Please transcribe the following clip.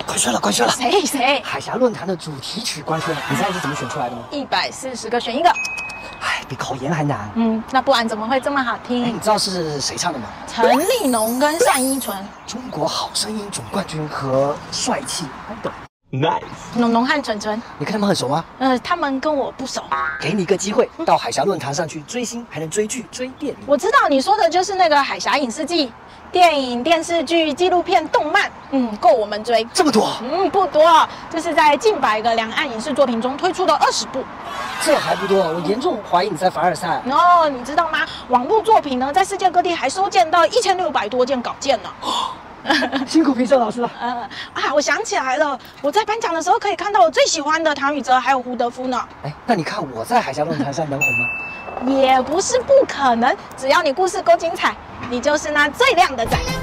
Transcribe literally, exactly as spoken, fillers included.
快睡了，快睡了。 谁谁？ 海峡论坛的主题曲官宣，你知道是怎么选出来的吗？ 一百四十个选一个。 哎，比考研还难。 嗯，那不然怎么会这么好哎， 听？ 你知道是谁唱的吗？ 陈立农跟单依纯。 中国好声音总冠军和帅气 idol。Nice。 农农和纯纯， 你跟他们很熟吗？ 呃，他们跟我不熟。 给你一个机会，到海峡论坛上去追星，还能追剧、追电影。 我知道你说的就是那个海峡影视季。电影、电视剧、纪录片、动漫，嗯，够我们追。 这么多？ 嗯，不多，这是在近百个两岸影视作品中推出的二十部。 这还不多，我严重怀疑你在凡尔赛。 哦，你知道吗？网络作品呢，在世界各地还收件到一千六百多件稿件呢。 辛苦评审老师了。 呃啊，我想起来了，我在颁奖的时候可以看到我最喜欢的唐禹哲还有胡德夫呢。 哎，那你看我在海峡论坛上能红吗？ 也不是不可能，只要你故事够精彩，你就是那最亮的仔。